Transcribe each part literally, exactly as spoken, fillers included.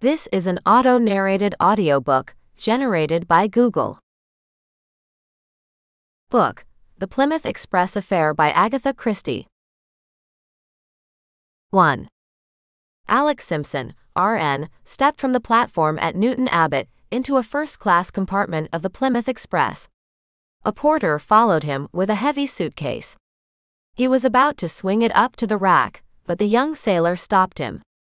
This is an auto-narrated audiobook generated by Google. Book: The Plymouth Express Affair by Agatha Christie. one. Alex Simpson, R N, stepped from the platform at Newton Abbot into a first-class compartment of the Plymouth Express. A porter followed him with a heavy suitcase. He was about to swing it up to the rack, but the young sailor stopped him.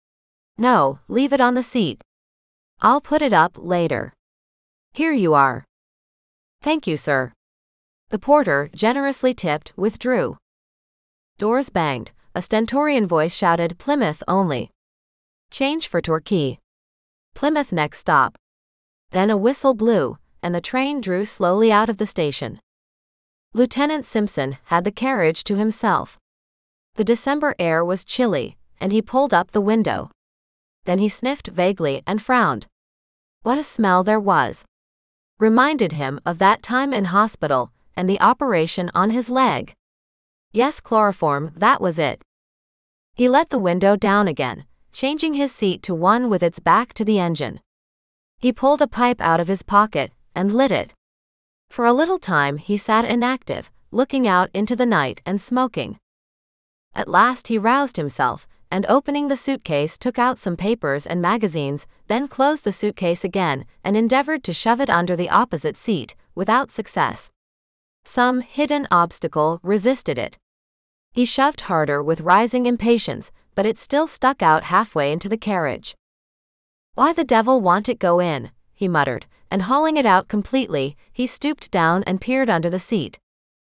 "No, leave it on the seat. I'll put it up later. Here you are." "Thank you, sir." The porter, generously tipped, withdrew. Doors banged. A stentorian voice shouted, "Plymouth only. Change for Torquay. Plymouth next stop." Then a whistle blew, and the train drew slowly out of the station. Lieutenant Simpson had the carriage to himself. The December air was chilly, and he pulled up the window. Then he sniffed vaguely and frowned. What a smell there was! Reminded him of that time in hospital, and the operation on his leg. Yes, chloroform, that was it. He let the window down again, changing his seat to one with its back to the engine. He pulled a pipe out of his pocket and lit it. For a little time he sat inactive, looking out into the night and smoking. At last he roused himself, and opening the suitcase took out some papers and magazines, then closed the suitcase again and endeavored to shove it under the opposite seat, without success. Some hidden obstacle resisted it. He shoved harder with rising impatience, but it still stuck out halfway into the carriage. "Why the devil won't it go in?" he muttered, and hauling it out completely, he stooped down and peered under the seat.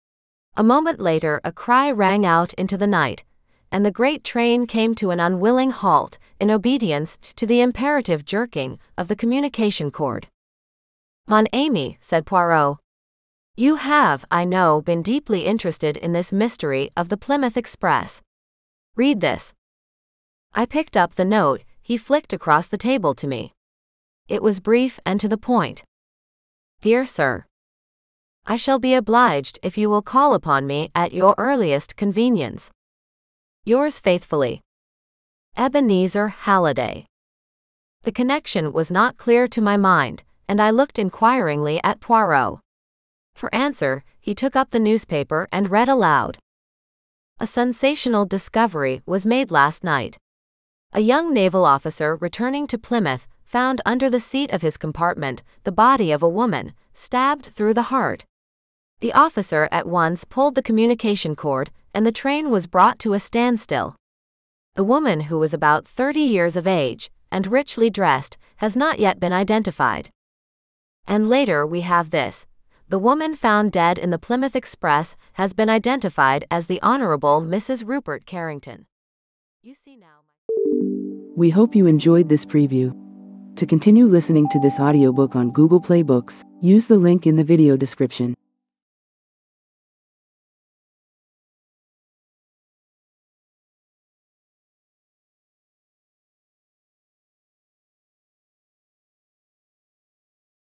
A moment later a cry rang out into the night, and the great train came to an unwilling halt, in obedience to the imperative jerking of the communication cord. "Mon ami," said Poirot. "You have, I know, been deeply interested in this mystery of the Plymouth Express. Read this." I picked up the note he flicked across the table to me. It was brief and to the point. "Dear Sir, I shall be obliged if you will call upon me at your earliest convenience. Yours faithfully, Ebenezer Halliday." The connection was not clear to my mind, and I looked inquiringly at Poirot. For answer, he took up the newspaper and read aloud. "A sensational discovery was made last night. A young naval officer returning to Plymouth found under the seat of his compartment the body of a woman, stabbed through the heart. The officer at once pulled the communication cord, and the train was brought to a standstill. The woman, who was about thirty years of age, and richly dressed, has not yet been identified." And later we have this: "The woman found dead in the Plymouth Express has been identified as the Honorable Missus Rupert Carrington." You see now. We hope you enjoyed this preview. To continue listening to this audiobook on Google Play Books, use the link in the video description.